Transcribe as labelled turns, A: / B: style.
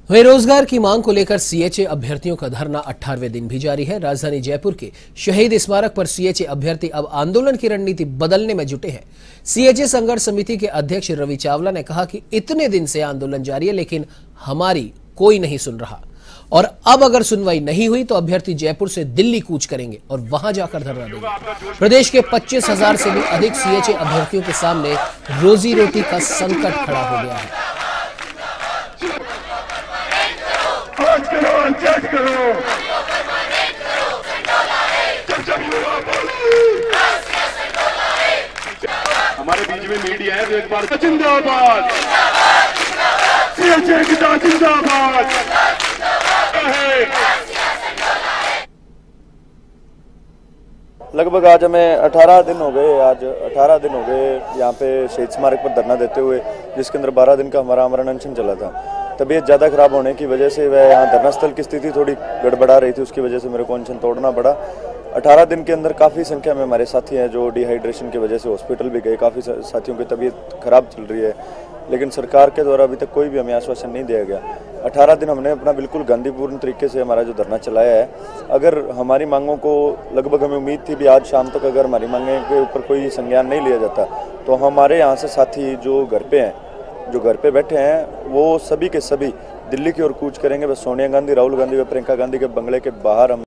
A: वहीं रोजगार की मांग को लेकर सीएचए अभ्यर्थियों का धरना 18वें दिन भी जारी है। राजधानी जयपुर के शहीद स्मारक पर सीएचए अभ्यर्थी अब आंदोलन की रणनीति बदलने में जुटे हैं। सीएचए संघर्ष समिति के अध्यक्ष रवि चावला ने कहा कि इतने दिन से आंदोलन जारी है, लेकिन हमारी कोई नहीं सुन रहा और अब अगर सुनवाई नहीं हुई तो अभ्यर्थी जयपुर से दिल्ली कूच करेंगे और वहां जाकर धरना देंगे। प्रदेश के 25,000 से भी अधिक सीएचए अभ्यर्थियों के सामने रोजी रोटी का संकट खड़ा हो गया है।
B: हमारे बीच में मीडिया है तो एक बार जिंदाबाद, सीएचए जिंदाबाद।
C: लगभग आज हमें 18 दिन हो गए। आज 18 दिन हो गए यहाँ पे शहीद स्मारक पर धरना देते हुए, जिसके अंदर 12 दिन का हमारा आमरण अनशन चला था। तबीयत ज़्यादा खराब होने की वजह से वह यहाँ धरना स्थल की स्थिति थोड़ी गड़बड़ा रही थी, उसकी वजह से मेरे को अनशन तोड़ना पड़ा। 18 दिन के अंदर काफ़ी संख्या में हमारे साथी हैं जो डिहाइड्रेशन की वजह से हॉस्पिटल भी गए। काफ़ी साथियों की तबीयत खराब चल रही है, लेकिन सरकार के द्वारा अभी तक कोई भी हमें आश्वासन नहीं दिया गया। 18 दिन हमने अपना बिल्कुल गांधीपूर्ण तरीके से हमारा जो धरना चलाया है। अगर हमारी मांगों को, लगभग हमें उम्मीद थी भी आज शाम तक अगर हमारी मांगों के ऊपर कोई संज्ञान नहीं लिया जाता तो हमारे यहाँ से साथी जो घर पे हैं, जो घर पे बैठे हैं, वो सभी के सभी दिल्ली की ओर कूच करेंगे। बस सोनिया गांधी, राहुल गांधी व प्रियंका गांधी के बंगले के बाहर हम